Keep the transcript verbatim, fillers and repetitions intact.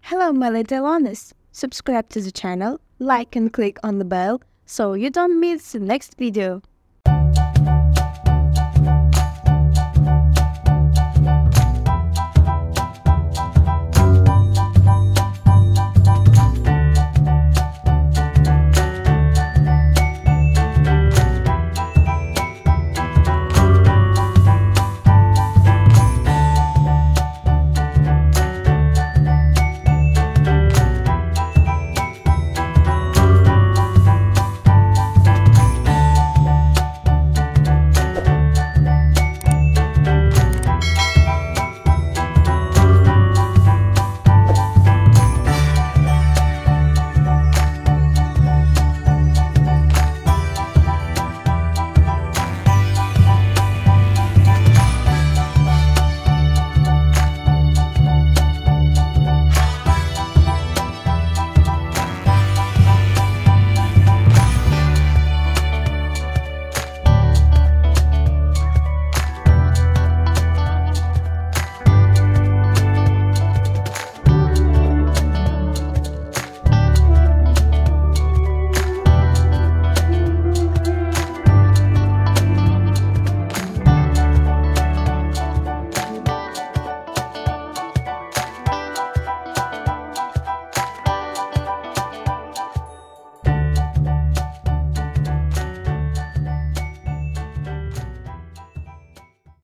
Hello my little honest. Subscribe to the channel, like and click on the bell so you don't miss the next video.